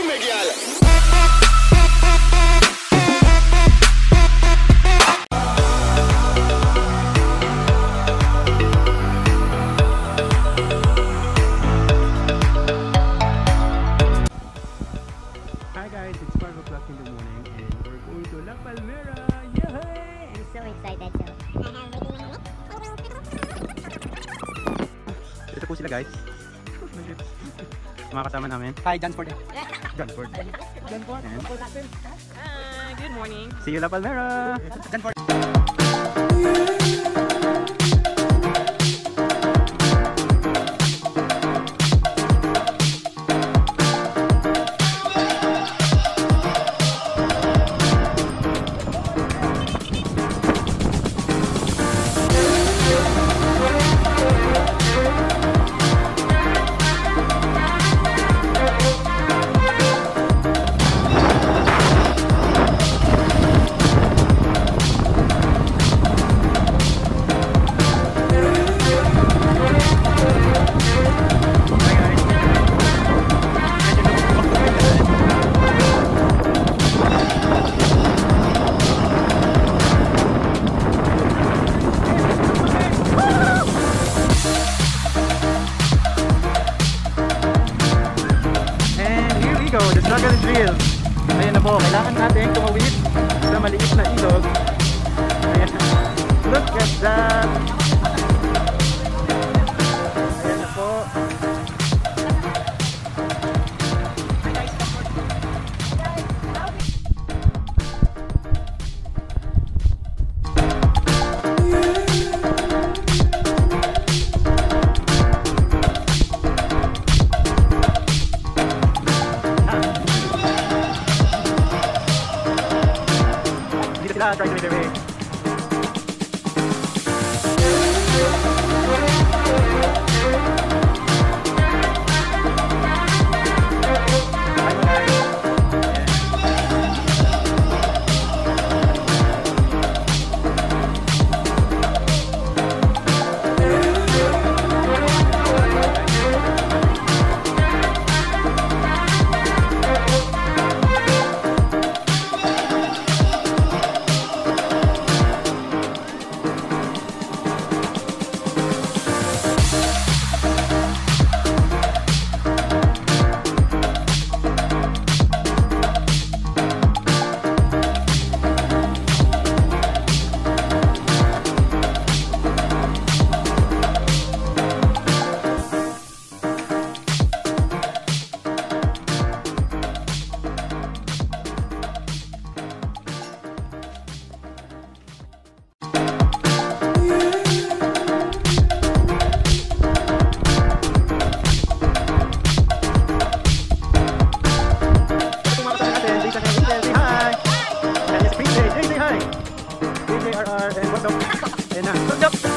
me, girl. Hi guys, it's 5 o'clock in the morning and we're going to La Palmera! Yay! I'm so excited, so Ito po sila guys. Mga kasama namin. Hi, Janford. Janford. Janford. Good morning. See you La Palmera! Janford. The struggle is real. Ayan na po, kailangan natin tumawid sa maliit na ilog. Ayan. Look at that. Ayan na po. Try to make their way. And what's up? And